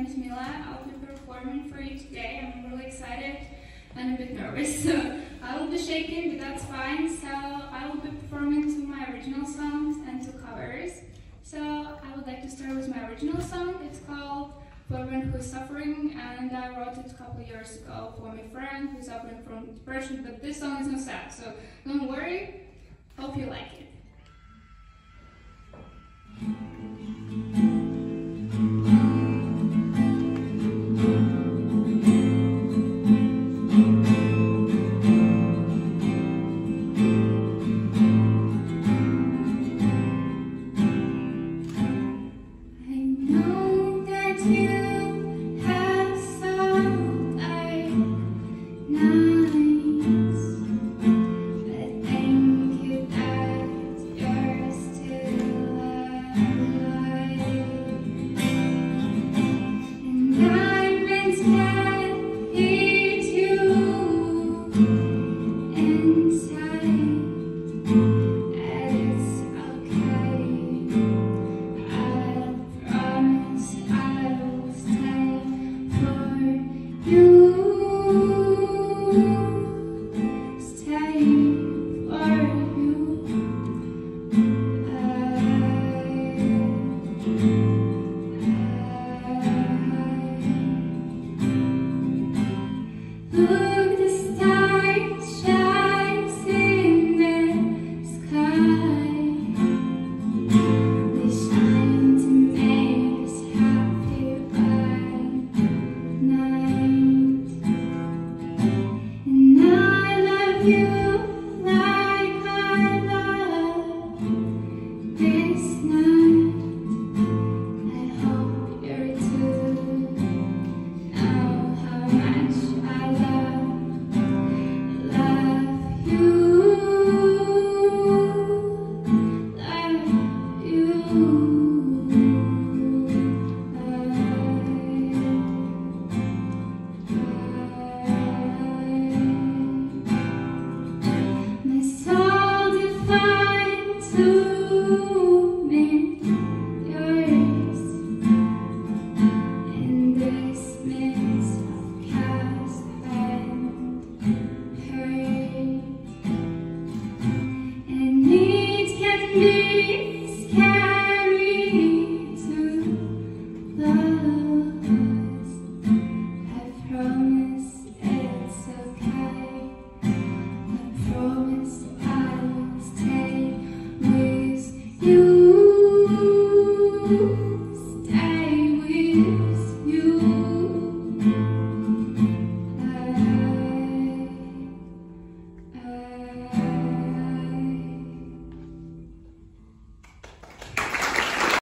name is Mila. I'll be performing for you today. I'm really excited and a bit nervous, so I will be shaking, but that's fine. So I will be performing two of my original songs and two covers. So I would like to start with my original song. It's called For Everyone Who's Suffering, and I wrote it a couple of years ago for my friend who's suffering from depression, but this song is not sad, so don't worry. Hope you like it. I know that you